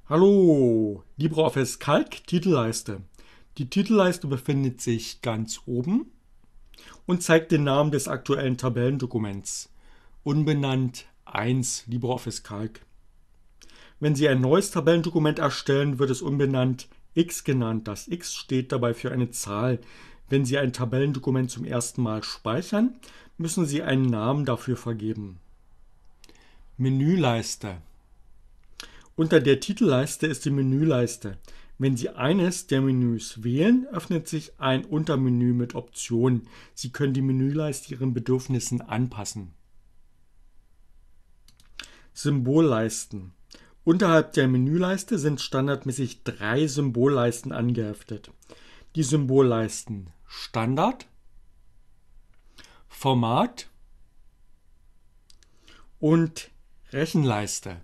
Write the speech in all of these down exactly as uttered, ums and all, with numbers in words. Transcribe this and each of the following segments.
Hallo, LibreOffice Calc Titelleiste. Die Titelleiste befindet sich ganz oben und zeigt den Namen des aktuellen Tabellendokuments. Unbenannt eins LibreOffice Calc. Wenn Sie ein neues Tabellendokument erstellen, wird es unbenannt X genannt. Das X steht dabei für eine Zahl. Wenn Sie ein Tabellendokument zum ersten Mal speichern, müssen Sie einen Namen dafür vergeben. Menüleiste. Unter der Titelleiste ist die Menüleiste. Wenn Sie eines der Menüs wählen, öffnet sich ein Untermenü mit Optionen. Sie können die Menüleiste Ihren Bedürfnissen anpassen. Symbolleisten. Unterhalb der Menüleiste sind standardmäßig drei Symbolleisten angeheftet. Die Symbolleisten Standard, Format und Rechenleiste.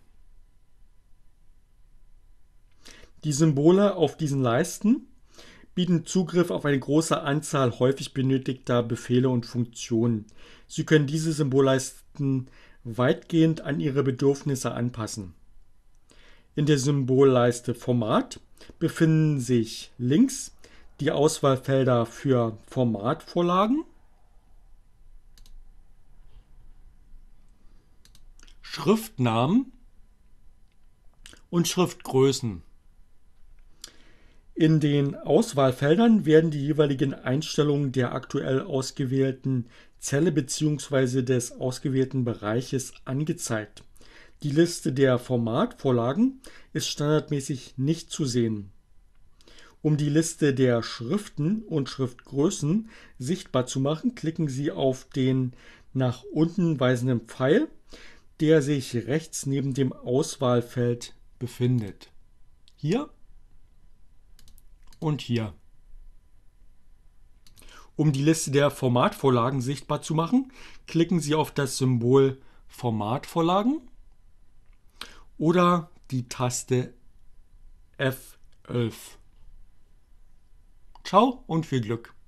Die Symbole auf diesen Leisten bieten Zugriff auf eine große Anzahl häufig benötigter Befehle und Funktionen. Sie können diese Symbolleisten weitgehend an Ihre Bedürfnisse anpassen. In der Symbolleiste Format befinden sich links die Auswahlfelder für Formatvorlagen, Schriftnamen und Schriftgrößen. In den Auswahlfeldern werden die jeweiligen Einstellungen der aktuell ausgewählten Zelle bzw. des ausgewählten Bereiches angezeigt. Die Liste der Formatvorlagen ist standardmäßig nicht zu sehen. Um die Liste der Schriften und Schriftgrößen sichtbar zu machen, klicken Sie auf den nach unten weisenden Pfeil, der sich rechts neben dem Auswahlfeld befindet. Hier und hier. Um die Liste der Formatvorlagen sichtbar zu machen, klicken Sie auf das Symbol Formatvorlagen oder die Taste F elf. Ciao und viel Glück!